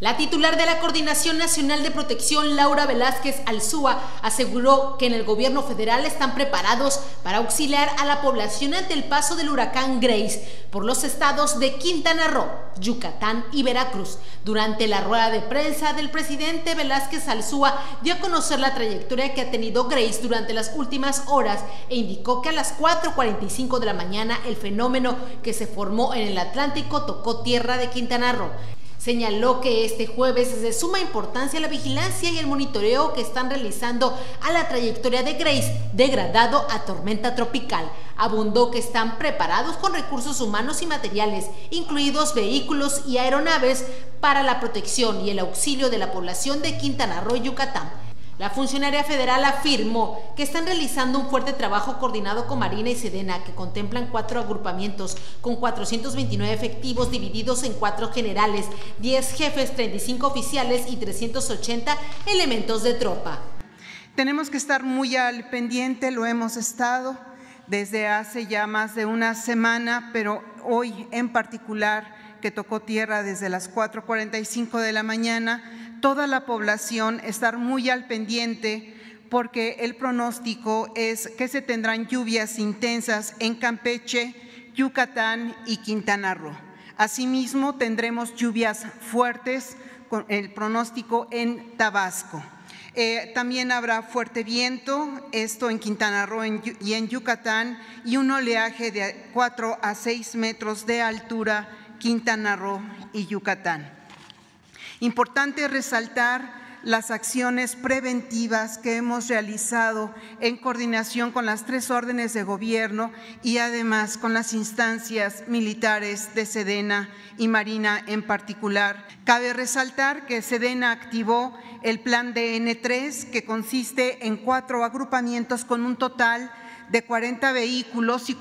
La titular de la Coordinación Nacional de Protección, Laura Velázquez Alzúa, aseguró que en el gobierno federal están preparados para auxiliar a la población ante el paso del huracán Grace por los estados de Quintana Roo, Yucatán y Veracruz. Durante la rueda de prensa del presidente, Velázquez Alzúa dio a conocer la trayectoria que ha tenido Grace durante las últimas horas e indicó que a las 4:45 de la mañana el fenómeno que se formó en el Atlántico tocó tierra de Quintana Roo. Señaló que este jueves es de suma importancia la vigilancia y el monitoreo que están realizando a la trayectoria de Grace, degradado a tormenta tropical. Abundó que están preparados con recursos humanos y materiales, incluidos vehículos y aeronaves, para la protección y el auxilio de la población de Quintana Roo y Yucatán. La funcionaria federal afirmó que están realizando un fuerte trabajo coordinado con Marina y Sedena, que contemplan 4 agrupamientos con 429 efectivos divididos en 4 generales, 10 jefes, 35 oficiales y 380 elementos de tropa. Tenemos que estar muy al pendiente, lo hemos estado desde hace ya más de una semana, pero hoy en particular, que tocó tierra desde las 4:45 de la mañana, toda la población estar muy al pendiente porque el pronóstico es que se tendrán lluvias intensas en Campeche, Yucatán y Quintana Roo. Asimismo, tendremos lluvias fuertes con el pronóstico en Tabasco. También habrá fuerte viento, esto en Quintana Roo y en Yucatán, y un oleaje de 4 a 6 metros de altura, Quintana Roo y Yucatán. Importante resaltar las acciones preventivas que hemos realizado en coordinación con las 3 órdenes de gobierno y además con las instancias militares de Sedena y Marina en particular. Cabe resaltar que Sedena activó el plan DN3, que consiste en 4 agrupamientos con un total de 40 vehículos y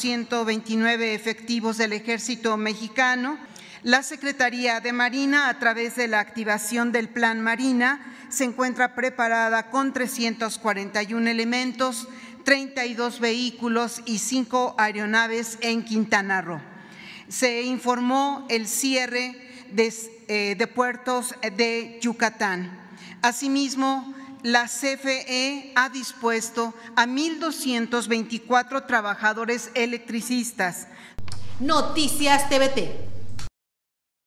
429 efectivos del Ejército Mexicano. La Secretaría de Marina, a través de la activación del Plan Marina, se encuentra preparada con 341 elementos, 32 vehículos y 5 aeronaves en Quintana Roo. Se informó el cierre de puertos de Yucatán. Asimismo, la CFE ha dispuesto a 1,224 trabajadores electricistas. Noticias TVT.